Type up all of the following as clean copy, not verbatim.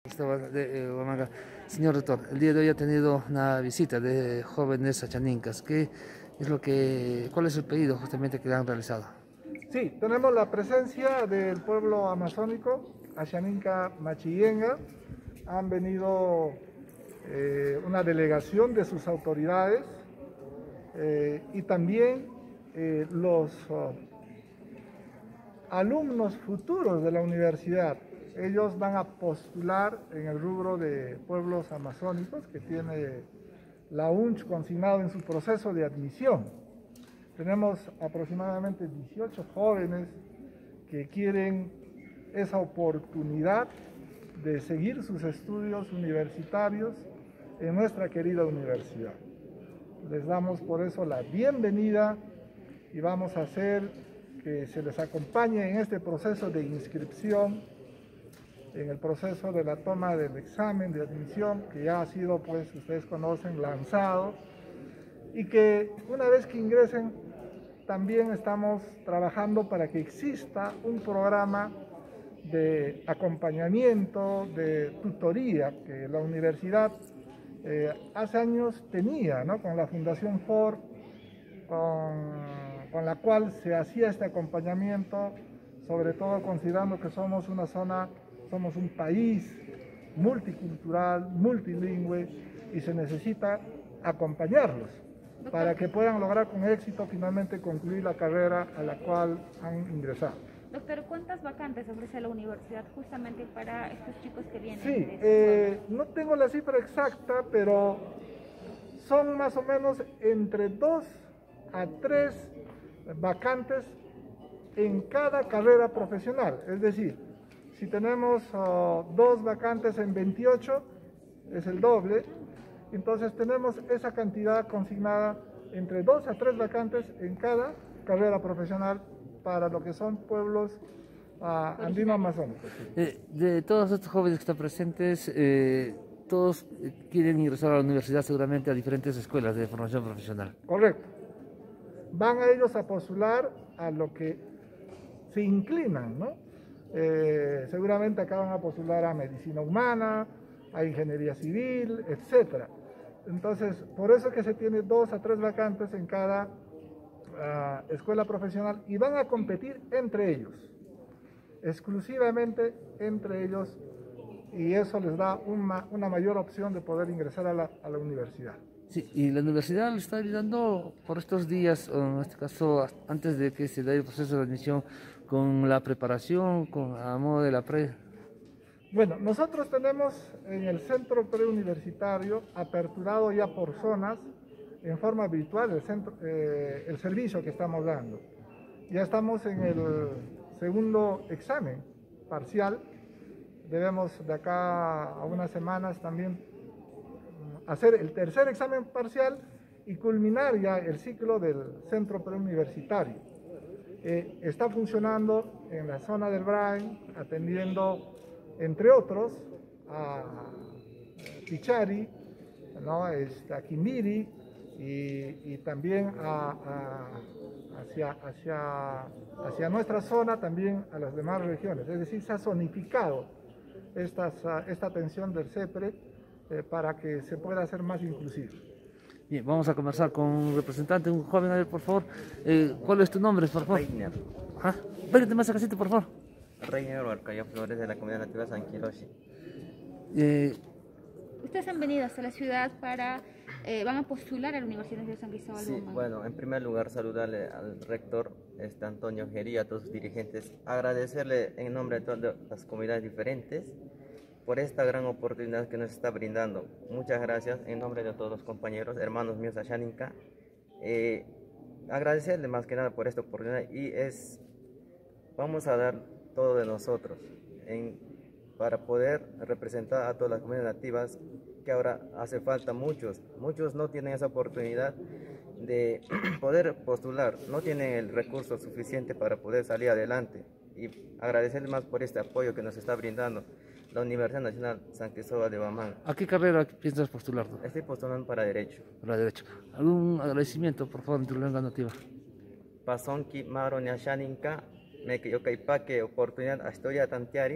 Huamanga. Señor rector, el día de hoy ha tenido una visita de jóvenes achaninkas. ¿Cuál es el pedido justamente que le han realizado? Sí, tenemos la presencia del pueblo amazónico, Achaninka Machillenga. Han venido una delegación de sus autoridades y también los alumnos futuros de la universidad. Ellos van a postular en el rubro de pueblos amazónicos que tiene la UNCH consignado en su proceso de admisión. Tenemos aproximadamente 18 jóvenes que quieren esa oportunidad de seguir sus estudios universitarios en nuestra querida universidad. Les damos por eso la bienvenida y vamos a hacer que se les acompañe en este proceso de inscripción, en el proceso de la toma del examen de admisión, que ya ha sido, pues, ustedes conocen, lanzado, y que una vez que ingresen, también estamos trabajando para que exista un programa de acompañamiento, de tutoría, que la universidad hace años tenía, ¿no? Con la Fundación Ford, con la cual se hacía este acompañamiento, sobre todo considerando que somos una zona, somos un país multicultural, multilingüe, y se necesita acompañarlos para que puedan lograr con éxito finalmente concluir la carrera a la cual han ingresado. Doctor, ¿cuántas vacantes ofrece la universidad justamente para estos chicos que vienen? Sí, no tengo la cifra exacta, pero son más o menos entre 2 a 3 vacantes en cada carrera profesional. Es decir, si tenemos 2 vacantes en 28, es el doble. Entonces tenemos esa cantidad consignada entre 2 a 3 vacantes en cada carrera profesional para lo que son pueblos andino-amazónicos. De todos estos jóvenes que están presentes, todos quieren ingresar a la universidad seguramente a diferentes escuelas de formación profesional. Correcto. Van a ellos a postular a lo que se inclinan, ¿no? Seguramente acá van a postular a medicina humana, a ingeniería civil, etcétera. Entonces, por eso es que se tiene 2 a 3 vacantes en cada escuela profesional y van a competir entre ellos, exclusivamente entre ellos, y eso les da una mayor opción de poder ingresar a la universidad. Sí, y la universidad le está ayudando por estos días, o en este caso antes de que se dé el proceso de admisión, con la preparación, a modo de la pre. Bueno, nosotros tenemos en el centro preuniversitario aperturado ya por zonas en forma virtual el servicio que estamos dando. Ya estamos en el segundo examen parcial. Debemos de acá a unas semanas también hacer el tercer examen parcial y culminar ya el ciclo del centro preuniversitario. Está funcionando en la zona del Brain, atendiendo, entre otros, a Pichari, ¿no? A Quimbiri y también hacia nuestra zona, también a las demás regiones. Es decir, se ha zonificado esta atención del CEPRE para que se pueda hacer más inclusivo. Bien, vamos a conversar con un representante, un joven, a ver, por favor. ¿Cuál es tu nombre, por favor? Reiner. Pégate más acá, por favor. Reiner Huarcayo Flores, de la comunidad nativa San Quiroshi. Ustedes han venido hasta la ciudad para, van a postular a la Universidad de San Cristóbal de Sí, Huamanga. bueno, en primer lugar saludarle al rector Antonio Gería, a todos sus dirigentes, agradecerle en nombre de todas las comunidades diferentes por esta gran oportunidad que nos está brindando. Muchas gracias en nombre de todos los compañeros, hermanos míos Achaninka. Agradecerle más que nada por esta oportunidad y vamos a dar todo de nosotros para poder representar a todas las comunidades nativas, que ahora hace falta muchos no tienen esa oportunidad de poder postular, no tienen el recurso suficiente para poder salir adelante, y agradecerle más por este apoyo que nos está brindando la Universidad Nacional San Cristóbal de Huamanga. ¿A qué carrera piensas postular? Estoy postulando para Derecho. Para Derecho. ¿Algún agradecimiento, por favor, en tu lengua nativa? Pasonki Maro Nyashaninka, me que yo caipaque oportunidad a estudiar tantiari,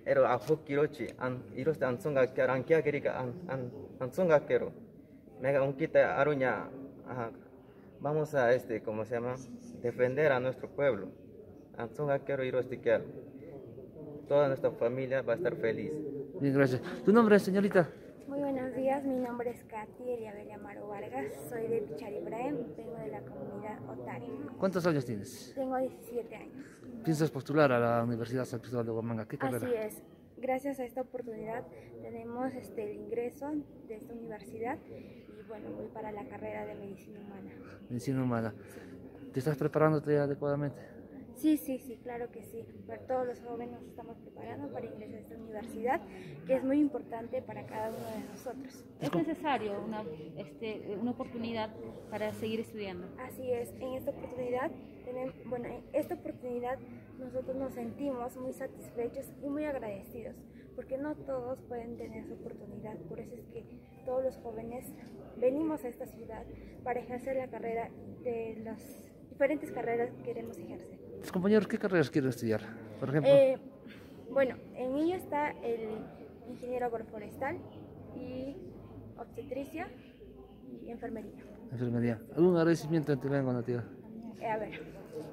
ero ajo kirochi iros de ansonga que aranquia querica ansonga quero mega un quita aruña vamos a ¿cómo se llama? Defender a nuestro pueblo. Ansonga quiero iros de que toda nuestra familia va a estar feliz. Bien, gracias. ¿Tu nombre, señorita? Muy buenos días, mi nombre es Katy Eliabel Amaro Vargas, soy de Pichari Ibrahim, vengo de la comunidad Otari. ¿Cuántos años tienes? Tengo 17 años. ¿Piensas postular a la Universidad San Cristóbal de Huamanga? ¿Qué carrera? Así es, gracias a esta oportunidad tenemos el ingreso de esta universidad y bueno, voy para la carrera de Medicina Humana. Medicina Humana. ¿Te estás preparándote adecuadamente? Sí, claro que sí. Todos los jóvenes nos estamos preparando para ingresar a esta universidad, que es muy importante para cada uno de nosotros. Es necesario una oportunidad para seguir estudiando. Así es, en esta oportunidad nosotros nos sentimos muy satisfechos y muy agradecidos, porque no todos pueden tener esa oportunidad. Por eso es que todos los jóvenes venimos a esta ciudad para ejercer la carrera de las diferentes carreras que queremos ejercer. ¿Tus compañeros qué carreras quieren estudiar? Por ejemplo. Bueno, en ello está el ingeniero agroforestal y obstetricia y enfermería. Enfermería. ¿Algún agradecimiento en tu lengua nativa? A ver.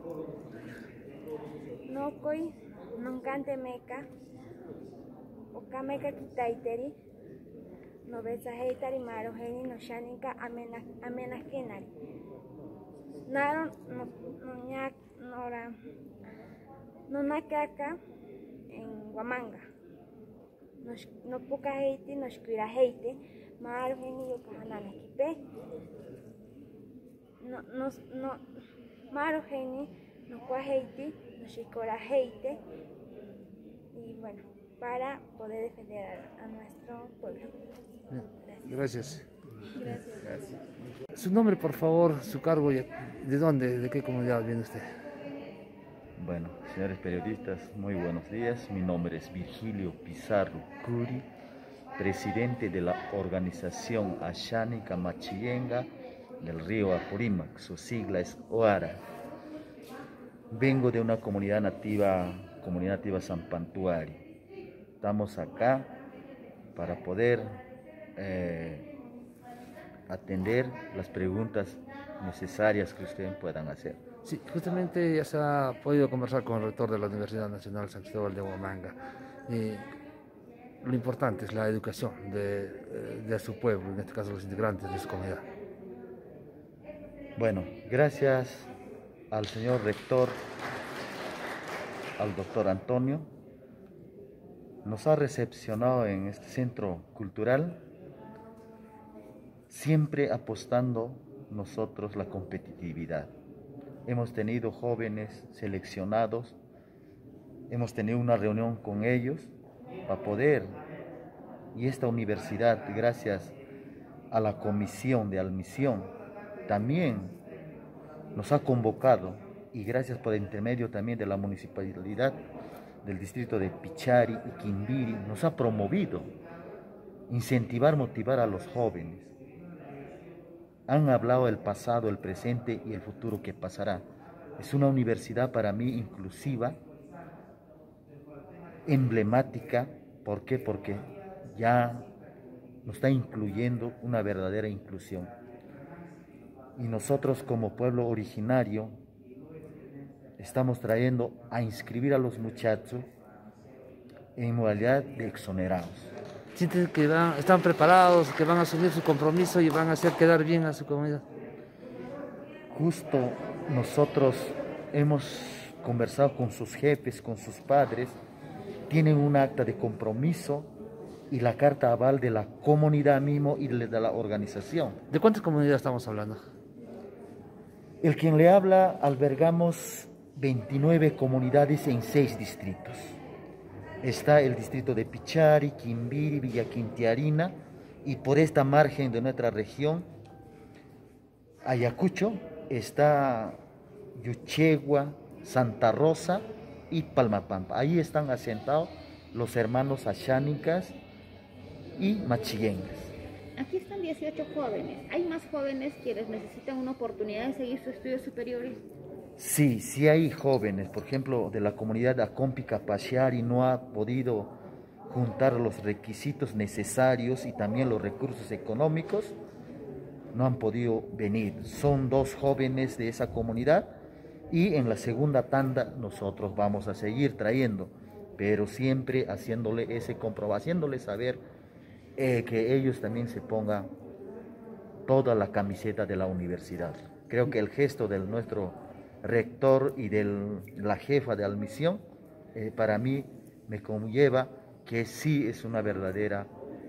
Nokoy, noncante meca, okameca quitaiteri, noveza heitari marojeni no shaninka amenas kenari. Naron no nakaka en Huamanga. No poca heite, no escuira heite, marojeni yo kamanana kipe. No marojeni, no cuajeite, no shikora heite. Y bueno, para poder defender a nuestro pueblo. Gracias. Gracias. Su nombre, por favor, su cargo, y ¿de dónde, de qué comunidad viene usted? Bueno, señores periodistas, muy buenos días. Mi nombre es Virgilio Pizarro Curi, presidente de la organización Ashánica Machillenga del río Apurímac. Su sigla es OARA. Vengo de una comunidad nativa Sampantuari. Estamos acá para poder atender las preguntas necesarias que ustedes puedan hacer. Sí, justamente ya se ha podido conversar con el rector de la Universidad Nacional San Cristóbal de Huamanga. Lo importante es la educación de su pueblo, en este caso los integrantes de su comunidad. Bueno, gracias al señor rector, al doctor Antonio, nos ha recepcionado en este centro cultural, siempre apostando nosotros la competitividad. Hemos tenido jóvenes seleccionados, hemos tenido una reunión con ellos para poder, y esta universidad, gracias a la comisión de admisión, también nos ha convocado, y gracias por el intermedio también de la municipalidad del distrito de Pichari y Quimbiri, nos ha promovido incentivar, motivar a los jóvenes. Han hablado del pasado, el presente y el futuro que pasará. Es una universidad para mí inclusiva, emblemática. ¿Por qué? Porque ya nos está incluyendo una verdadera inclusión. Y nosotros como pueblo originario estamos trayendo a inscribir a los muchachos en modalidad de exonerados. ¿Sienten que están preparados, que van a asumir su compromiso y van a hacer quedar bien a su comunidad? Justo nosotros hemos conversado con sus jefes, con sus padres, tienen un acta de compromiso y la carta aval de la comunidad mismo y de la organización. ¿De cuántas comunidades estamos hablando? El quien le habla, albergamos 29 comunidades en 6 distritos. Está el distrito de Pichari, Quimbiri, Villa Quintiarina, y por esta margen de nuestra región, Ayacucho, está Yuchegua, Santa Rosa y Palmapampa. Ahí están asentados los hermanos ashánicas y machillengas. Aquí están 18 jóvenes. ¿Hay más jóvenes quienes necesitan una oportunidad de seguir sus estudios superiores? Sí hay jóvenes, por ejemplo, de la comunidad Acompica Pachiari no ha podido juntar los requisitos necesarios y también los recursos económicos, no han podido venir. Son 2 jóvenes de esa comunidad y en la segunda tanda nosotros vamos a seguir trayendo, pero siempre haciéndole ese haciéndole saber que ellos también se pongan toda la camiseta de la universidad. Creo que el gesto de nuestro rector y de la jefa de admisión, para mí me conlleva que sí es una verdadera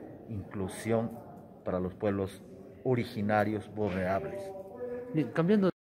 inclusión para los pueblos originarios vulnerables. Bien, cambiando